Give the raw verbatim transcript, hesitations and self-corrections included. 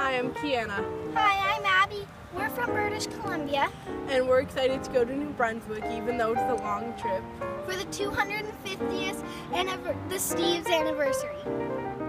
Hi, I'm Kiana. Hi, I'm Abby. We're from British Columbia. And we're excited to go to New Brunswick, even though it's a long trip. For the two hundred fiftieth and the Steeves anniversary.